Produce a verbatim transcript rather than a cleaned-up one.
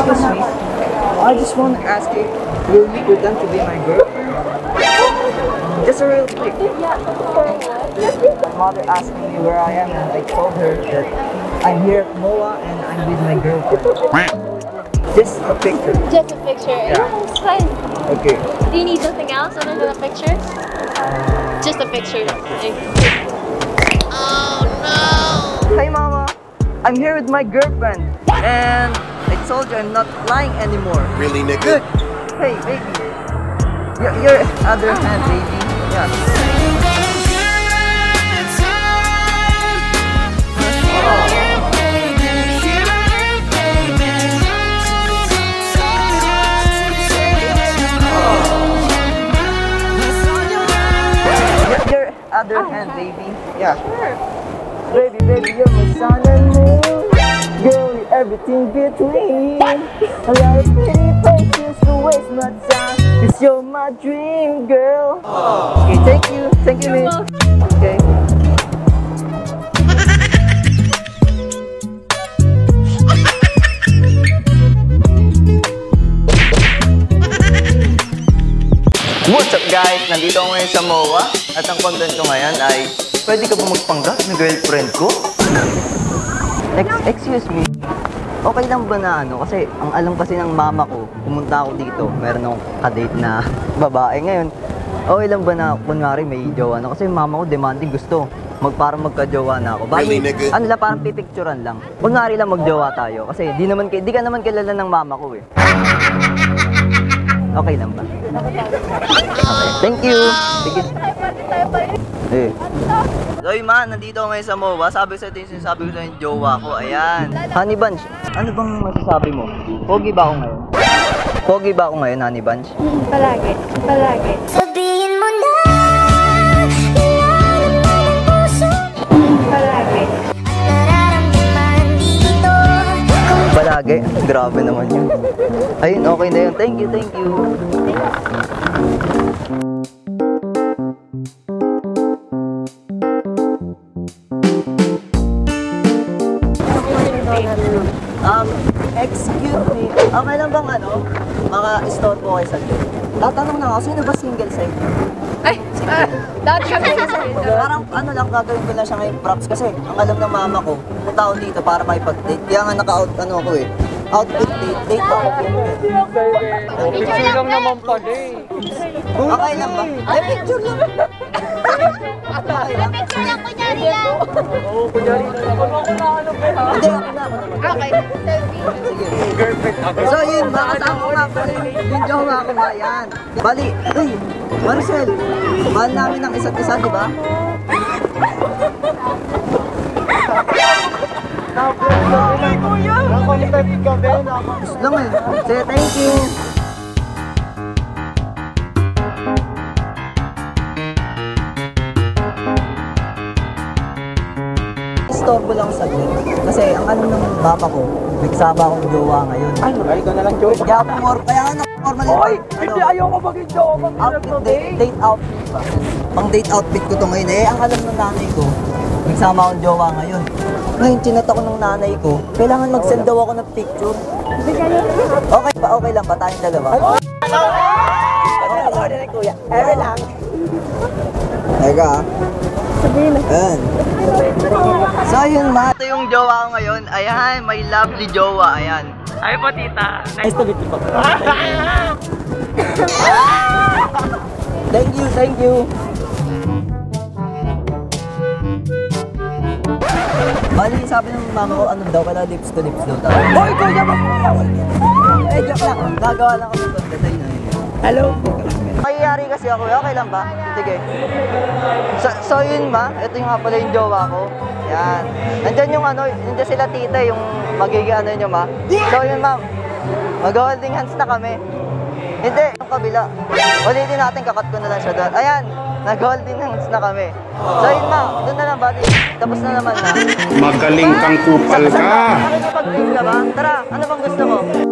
Excuse me. I just want to ask you, will you pretend to be my girlfriend? Just a real quick. My mother asked me where I am and I told her that I'm here at M O A and I'm with my girlfriend. Just a picture. Just a picture? Yeah. Yeah, it's fine. Okay. Do you need something else other than a picture? Just a picture. Oh no! Hey mama, I'm here with my girlfriend and I told you I'm not lying anymore. Really, nigga? Good. Hey baby, your, your other hand baby. Yeah. Your other hand baby. Yeah. Baby, baby, you're my sun and moon. Girl, you're everything between. A lot of pretty faces to waste my time. Cause you're my dream, girl. Aww. Okay, thank you. Thank you, miss. Okay. What's up guys? Nandito ako ngayon sa M O A at ang content ko ngayon ay pwede ka ba magpanggap na girlfriend ko? Ex excuse me, okay lang ba na ano? Kasi ang alam kasi ng mama ko, pumunta ako dito, meron akong kadate na babae ngayon. Okay lang ba na kunwari may jowa na? Kasi mama ko demanding gusto, mag, parang magka-jowa na ako. Bali, ano lang, parang pipicturan lang. Kunwari lang magjowa tayo kasi di, naman, di ka naman kilala ng mama ko eh. Okay lang ba? Okay. Thank you! Sige. Eh. So yun ma, nandito ako ngayon sa M O A. Sabi sa ito yung sinasabi ko sa yung jowa ko. Ayan. Honey Bunch, ano bang masasabi mo? Pogi ba ako ngayon? Pogi ba ako ngayon, Honey Bunch? Mm, palagi. Palagi. Sabihin mo na ilalim ng puso. Mm, palagi. Nararamdaman dito. Palagi? Grabe naman yun. Ayun, okay na yun. Thank you, thank you. Um, excuse me. Okay lang bang ano? Maka-store po kayo sa dito. Tatanong na ako, sino ba single sa inyo? Ay! Dati kami sa Parang ano lang, gagawin ko lang siya ngayon props kasi ang alam ng mama ko, punta ako dito para makipag-date. Kaya nga naka-out ano ko eh. Outfit date, date ako. Picture lang naman pala eh. Okay lang ba? Ay, picture lang. Okay lang. picture lang, kunyari lang. Oo, kunyari lang naman. Ako na ano ba ha? Hindi, ako na, ako naman. Okay, selfie. Sige. Girlfriend ako. So yun, baka kasama ko nga pala yung jowa ko nga yan. Bali, uy, Marcel, mahal namin ang isa't isa, di ba? Ay, kuya! Nakontent ka ba? Gusto lang eh. Say thank you. Istorbo lang sa saglit. Kasi ang ano ng papa ko, nagsama akong jowa ngayon. Ay, ay ka na lang, Joe. Kaya ako more, kaya nga normal yun. Oy! Hindi, ayoko maging Joe. Outfit, date, date outfit ba? Pang date outfit ko to ngayon eh. Ang alam ng nanay ko, nagsama akong jowa ngayon. Ngayon, chinat ako ng nanay ko, kailangan mag-send daw ako ng picture. Okay ba? Okay lang ba? Tayong dalawa? Okay lang, kuya. Ere lang. Teka. Sabihin na. Ayan. So yun ma, ito yung jowa ko ngayon. Ayan, may lovely jowa. Ayan. Ay po, tita. Nice to meet you po. Thank you, thank you. Bali, sabi ng mama ko, ano daw, kala lips to lips daw tayo. Hoy, kuya! Eh, joke lang. Nagawa lang ako ng design na yun. Hello? Mayayari kasi ako, okay lang ba? Sige. So, so yun ma, ito yung nga pala yung jowa ko. Yan. Nandyan yung ano, nandyan sila tita, yung magiging ano nyo ma. So yun ma, mag-holding hands na kami. Hindi, yung kabila. Ulitin natin, kakat ko na lang siya doon. Ayan, nag-holding hands na kami. So yun ma, doon na lang bali. Tapos na naman na. Magaling kang kupal ka. Nakikipag-date ka ba? Tara, ano bang gusto mo?